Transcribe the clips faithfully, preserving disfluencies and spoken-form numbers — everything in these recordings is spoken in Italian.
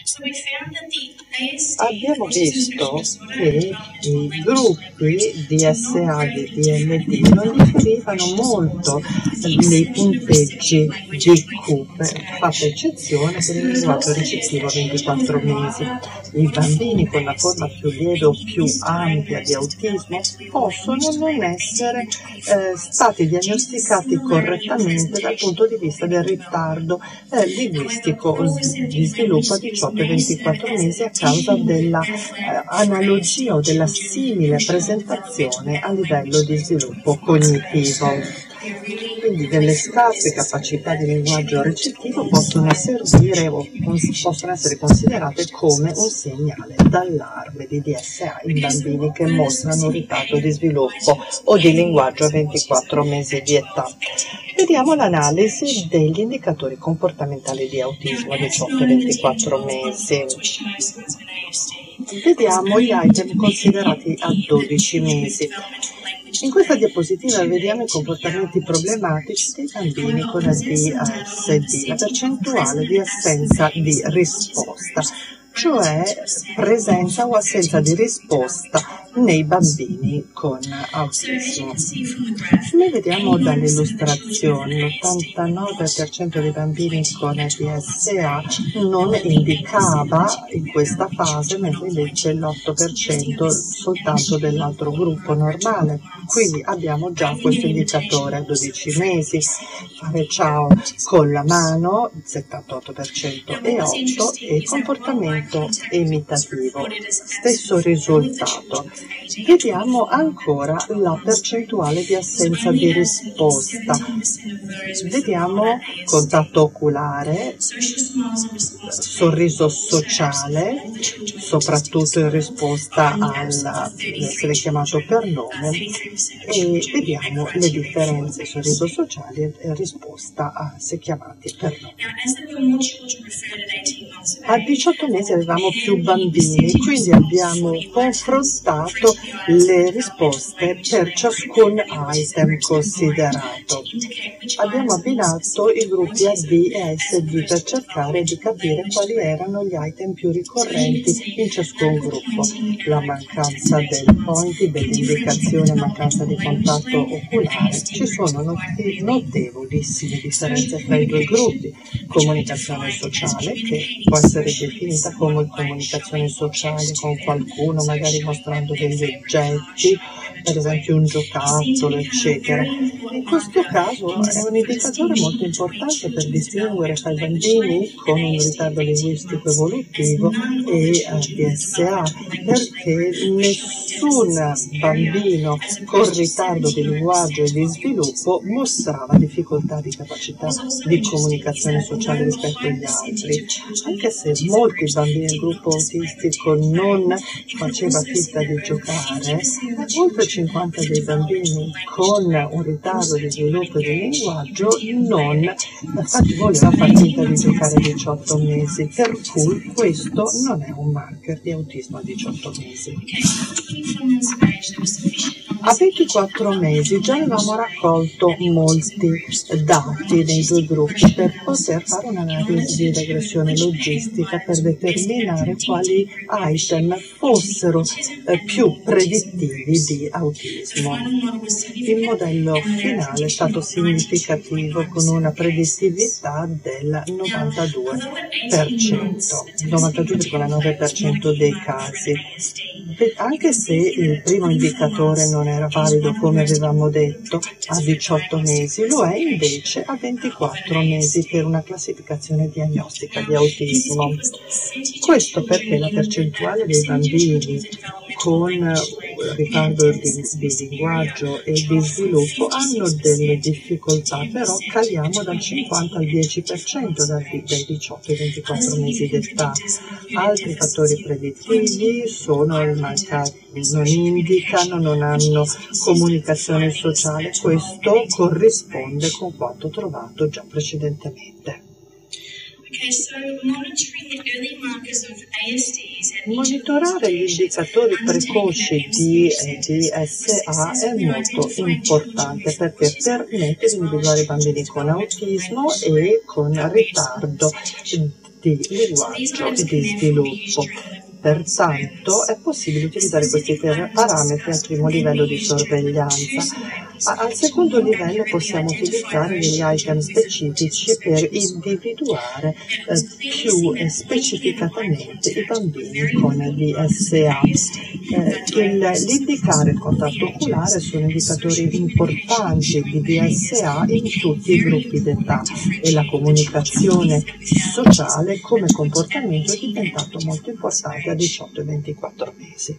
Abbiamo visto che i gruppi D S A di D M D non differivano molto nei punteggi di Cooper, fatta eccezione per il linguaggio ricettivo a ventiquattro mesi. I bambini con la forma più lieve o più ampia di autismo possono non essere eh, stati diagnosticati correttamente dal punto di vista del ritardo eh, linguistico di sviluppo a diciotto e ventiquattro mesi a causa della eh, analogia o della simile presentazione a livello di sviluppo cognitivo. Quindi delle scarse capacità di linguaggio recettivo possono servire o possono essere considerate come un segnale d'allarme di D S A in bambini che mostrano un ritardo di sviluppo o di linguaggio a ventiquattro mesi di età. Vediamo l'analisi degli indicatori comportamentali di autismo a diciotto e ventiquattro mesi. Vediamo gli item considerati a dodici mesi. In questa diapositiva vediamo i comportamenti problematici dei bambini con A D S D, la percentuale di assenza di risposta, cioè presenza o assenza di risposta nei bambini con autismo. Noi vediamo dalle illustrazioni l'ottantanove per cento dei bambini con A D S A non indicava in questa fase, mentre invece l'otto per cento soltanto dell'altro gruppo normale. Quindi abbiamo già questo indicatore a dodici mesi, fare ciao con la mano, settantotto per cento e otto, e comportamento imitativo, stesso risultato. Vediamo ancora la percentuale di assenza di risposta. Vediamo contatto oculare, sorriso sociale, soprattutto in risposta al essere chiamato per nome, e vediamo le differenze sorriso sociale e risposta a se chiamati per nome. A diciotto mesi avevamo più bambini, quindi abbiamo confrontato le risposte per ciascun item considerato. Abbiamo abbinato i gruppi A D e S D per cercare di capire quali erano gli item più ricorrenti in ciascun gruppo. La mancanza del pointy, dell'indicazione, mancanza di contatto oculare. Ci sono not- notevolissime differenze tra i due gruppi. Comunicazione sociale, che può essere definita come comunicazione sociale con qualcuno, magari mostrando degli oggetti, per esempio un giocattolo, eccetera. In questo caso è un indicatore molto importante per distinguere tra i bambini con un ritardo linguistico evolutivo e eh, D S A, perché nessun bambino con ritardo di linguaggio e di sviluppo mostrava difficoltà di capacità di comunicazione sociale rispetto agli altri, anche se molti bambini del gruppo autistico non faceva finta di giocare. Oltre il cinquanta dei bambini con un ritardo di sviluppo e di linguaggio non voleva far finta di giocare a diciotto mesi, per cui questo non è un marker di autismo a diciotto mesi. A ventiquattro mesi già avevamo raccolto molti dati nei due gruppi per poter fare un'analisi di regressione logistica per determinare quali item fossero eh, più predittivi di autismo. Il modello finale è stato significativo con una predittività del novantadue per cento, novantadue virgola nove per cento dei casi. Anche se il primo indicatore non era valido come avevamo detto a diciotto mesi, lo è invece a ventiquattro mesi per una classificazione diagnostica di autismo. Questo perché la percentuale dei bambini con ritardo di, di linguaggio e di sviluppo hanno delle difficoltà, però caliamo dal cinquanta al dieci per cento dai diciotto ai ventiquattro mesi d'età. Altri fattori predittivi sono il mancato, non indicano, non hanno comunicazione sociale. Questo corrisponde con quanto trovato già precedentemente. Monitorare gli indicatori precoci di D S A è molto importante perché permette di individuare i bambini con autismo e con ritardo di linguaggio e di sviluppo. Pertanto è possibile utilizzare questi parametri al primo livello di sorveglianza. Al secondo livello possiamo utilizzare degli item specifici per individuare eh, più eh, specificatamente i bambini con D S A. Eh, il, l'indicare il contatto oculare sono indicatori importanti di D S A in tutti i gruppi d'età e la comunicazione sociale come comportamento è diventato molto importante a diciotto e ventiquattro mesi.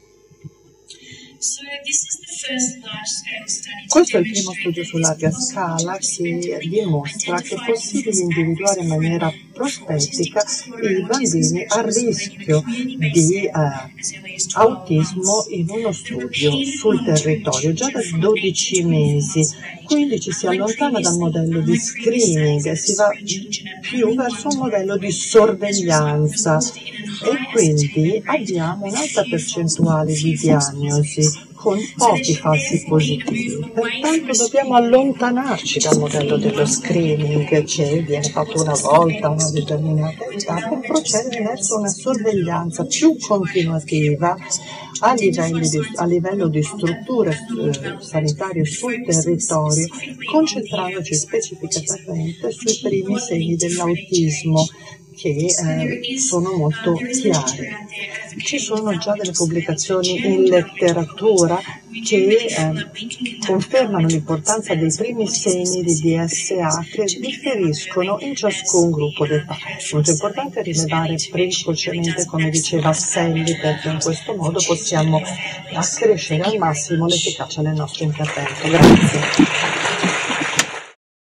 Questo è il primo studio su larga scala che dimostra che è possibile individuare in maniera prospettica i bambini a rischio di eh, autismo in uno studio sul territorio già da dodici mesi. Quindi ci si allontana dal modello di screening e si va più verso un modello di sorveglianza e quindi abbiamo un'alta percentuale di diagnosi con pochi falsi positivi. Pertanto dobbiamo allontanarci dal modello dello screening che viene fatto una volta a una determinata età per procedere verso una sorveglianza più continuativa a, di, a livello di strutture eh, sanitarie sul territorio, concentrandoci specificatamente sui primi segni dell'autismo che eh, sono molto chiari. Ci sono già delle pubblicazioni in letteratura che eh, confermano l'importanza dei primi segni di D S A che differiscono in ciascun gruppo d'età. Molto importante rilevare precocemente, come diceva Sally, perché in questo modo possiamo accrescere al massimo l'efficacia del nostro intervento. Grazie.